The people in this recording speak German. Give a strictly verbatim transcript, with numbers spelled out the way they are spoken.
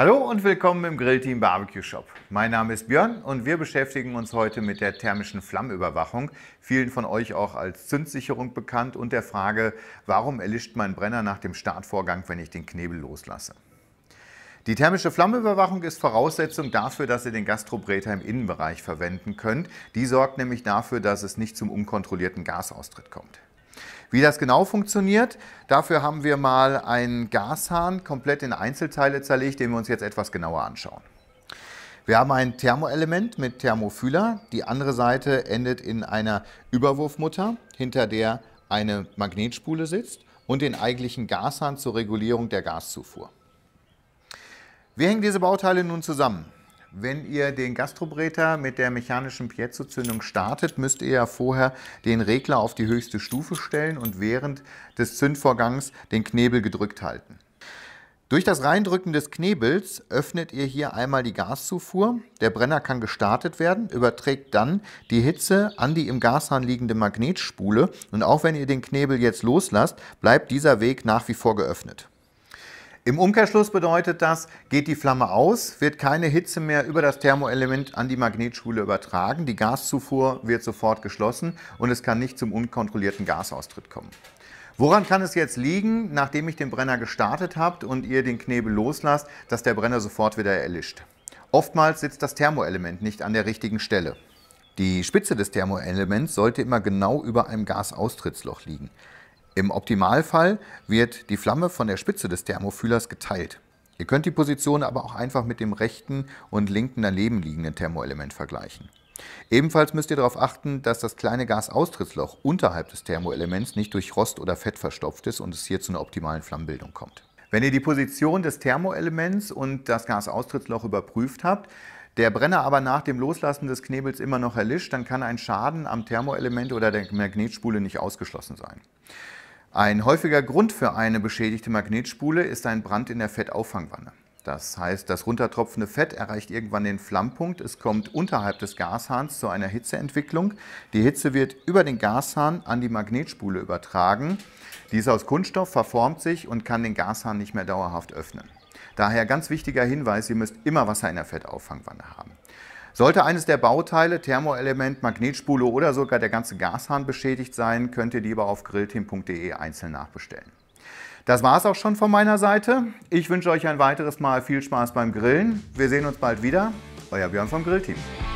Hallo und willkommen im Grillteam Barbecue Shop. Mein Name ist Björn und wir beschäftigen uns heute mit der thermischen Flammenüberwachung, vielen von euch auch als Zündsicherung bekannt, und der Frage, warum erlischt mein Brenner nach dem Startvorgang, wenn ich den Knebel loslasse. Die thermische Flammenüberwachung ist Voraussetzung dafür, dass ihr den Gastrobräter im Innenbereich verwenden könnt. Die sorgt nämlich dafür, dass es nicht zum unkontrollierten Gasaustritt kommt. Wie das genau funktioniert, dafür haben wir mal einen Gashahn komplett in Einzelteile zerlegt, den wir uns jetzt etwas genauer anschauen. Wir haben ein Thermoelement mit Thermofühler. Die andere Seite endet in einer Überwurfmutter, hinter der eine Magnetspule sitzt, und den eigentlichen Gashahn zur Regulierung der Gaszufuhr. Wie hängen diese Bauteile nun zusammen? Wenn ihr den Gastrobräter mit der mechanischen Piezo-Zündung startet, müsst ihr ja vorher den Regler auf die höchste Stufe stellen und während des Zündvorgangs den Knebel gedrückt halten. Durch das Reindrücken des Knebels öffnet ihr hier einmal die Gaszufuhr. Der Brenner kann gestartet werden, überträgt dann die Hitze an die im Gashahn liegende Magnetspule, und auch wenn ihr den Knebel jetzt loslasst, bleibt dieser Weg nach wie vor geöffnet. Im Umkehrschluss bedeutet das, geht die Flamme aus, wird keine Hitze mehr über das Thermoelement an die Magnetspule übertragen, die Gaszufuhr wird sofort geschlossen und es kann nicht zum unkontrollierten Gasaustritt kommen. Woran kann es jetzt liegen, nachdem ich den Brenner gestartet habt und ihr den Knebel loslasst, dass der Brenner sofort wieder erlischt? Oftmals sitzt das Thermoelement nicht an der richtigen Stelle. Die Spitze des Thermoelements sollte immer genau über einem Gasaustrittsloch liegen. Im Optimalfall wird die Flamme von der Spitze des Thermofühlers geteilt. Ihr könnt die Position aber auch einfach mit dem rechten und linken daneben liegenden Thermoelement vergleichen. Ebenfalls müsst ihr darauf achten, dass das kleine Gasaustrittsloch unterhalb des Thermoelements nicht durch Rost oder Fett verstopft ist und es hier zu einer optimalen Flammenbildung kommt. Wenn ihr die Position des Thermoelements und das Gasaustrittsloch überprüft habt, der Brenner aber nach dem Loslassen des Knebels immer noch erlischt, dann kann ein Schaden am Thermoelement oder der Magnetspule nicht ausgeschlossen sein. Ein häufiger Grund für eine beschädigte Magnetspule ist ein Brand in der Fettauffangwanne. Das heißt, das runtertropfende Fett erreicht irgendwann den Flammpunkt. Es kommt unterhalb des Gashahns zu einer Hitzeentwicklung. Die Hitze wird über den Gashahn an die Magnetspule übertragen. Die ist aus Kunststoff, verformt sich und kann den Gashahn nicht mehr dauerhaft öffnen. Daher ganz wichtiger Hinweis, ihr müsst immer Wasser in der Fettauffangwanne haben. Sollte eines der Bauteile, Thermoelement, Magnetspule oder sogar der ganze Gashahn beschädigt sein, könnt ihr die aber auf grillteam punkt de einzeln nachbestellen. Das war es auch schon von meiner Seite. Ich wünsche euch ein weiteres Mal viel Spaß beim Grillen. Wir sehen uns bald wieder. Euer Björn vom Grillteam.